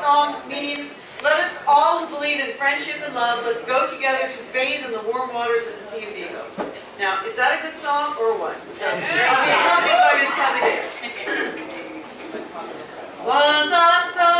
song means, let us all who believe in friendship and love, let's go together to bathe in the warm waters of the Sea of Vigo. Now, is that a good song or what? So, accompanied by Miss Heather Davis. Quando